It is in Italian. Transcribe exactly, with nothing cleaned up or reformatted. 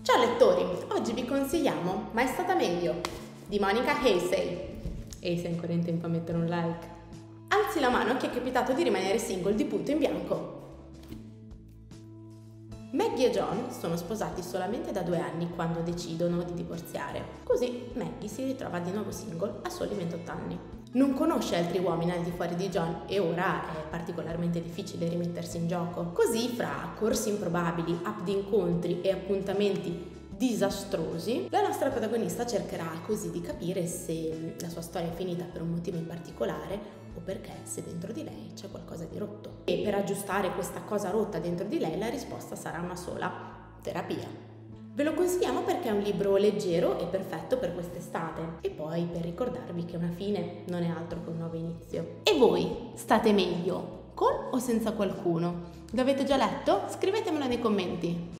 Ciao lettori, oggi vi consigliamo Ma è stata meglio di Monica Heisey. E sei ancora in tempo a mettere un like. Alzi la mano a chi è capitato di rimanere single di punto in bianco. Maggie e John sono sposati solamente da due anni quando decidono di divorziare. Così Maggie si ritrova di nuovo single a soli ventotto anni. Non conosce altri uomini al di fuori di John e ora è particolarmente difficile rimettersi in gioco. Così, fra corsi improbabili, app di incontri e appuntamenti disastrosi, la nostra protagonista cercherà così di capire se la sua storia è finita per un motivo in particolare o perché se dentro di lei c'è qualcosa di rotto. E per aggiustare questa cosa rotta dentro di lei la risposta sarà una sola: terapia. Ve lo consigliamo perché è un libro leggero e perfetto per quest'estate e poi per ricordarvi che una fine non è altro che un nuovo inizio. E voi state meglio con o senza qualcuno? L'avete già letto? Scrivetemelo nei commenti.